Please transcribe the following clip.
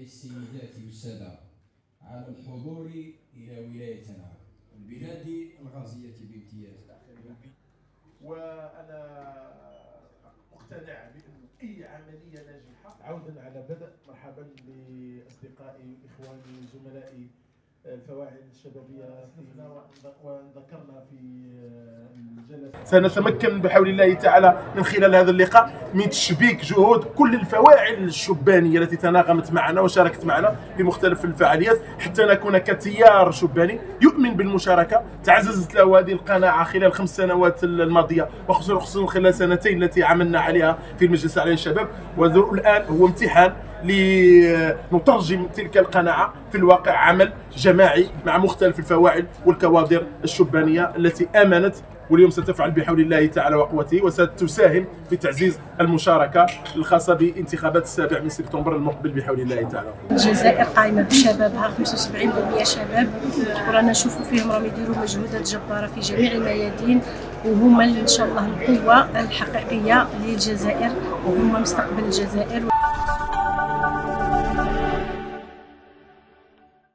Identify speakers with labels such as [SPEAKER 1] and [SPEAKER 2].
[SPEAKER 1] السيدات والسادة على الحضور إلى ولايتنا البلاد الغازية بامتياز.
[SPEAKER 2] وأنا مقتنع بأن أي عملية ناجحة عودا على بدء. مرحبا بأصدقائي إخواني زملائي الفواعل الشبابية وذكرنا في الجلسة. سنتمكن بحول الله تعالى من خلال هذا اللقاء من تشبيك جهود كل الفواعل الشبانية التي تناغمت معنا وشاركت معنا في مختلف الفعاليات حتى نكون كتيار شباني يؤمن بالمشاركة. تعززت له هذه القناعة خلال 5 سنوات الماضية وخصوصا خلال سنتين التي عملنا عليها في المجلس العالي للشباب، والآن هو امتحان لنترجم تلك القناعة في الواقع عمل جماعي مع مختلف الفواعل والكوادر الشبانية التي آمنت واليوم ستفعل بحول الله تعالى وقوته وستساهم في تعزيز المشاركة الخاصة بانتخابات 7 سبتمبر المقبل بحول الله تعالى.
[SPEAKER 3] الجزائر قائمة بشبابها 75% شباب، ورانا نشوفوا فيهم راهم يديروا مجهودات جبارة في جميع الميادين، وهما ان شاء الله القوة الحقيقية للجزائر وهما مستقبل الجزائر.